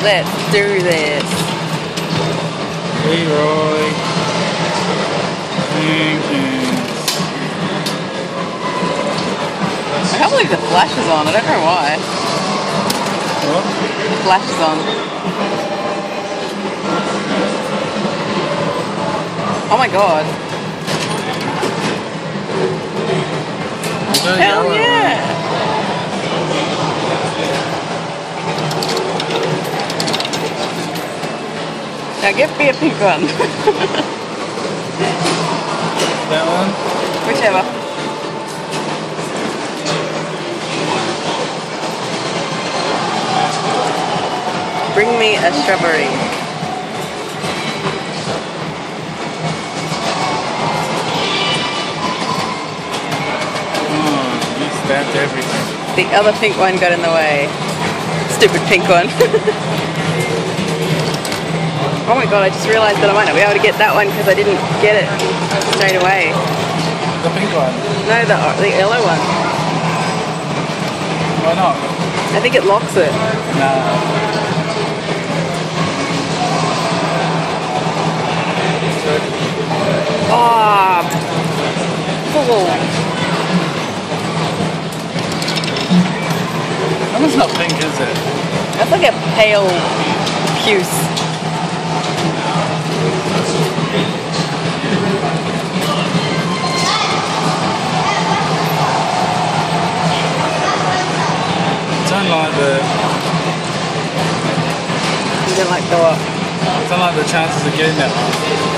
Let's do this. Leroy Jenkins. I can't believe the flash is on. I don't know why. What? The flash is on. Oh my god. Hell yeah! Now give me a pink one. That one? Whichever. Bring me a strawberry. You stabbed everything. The other pink one got in the way. Stupid pink one. Oh my god, I just realised that I might not be able to get that one because I didn't get it straight away. The pink one? No, the yellow one. Why not? I think it locks it. Nah. Oh, cool. That one's not pink, is it? That's like a pale puce. Don't like the. You don't like the what? I don't like the chances of getting that one.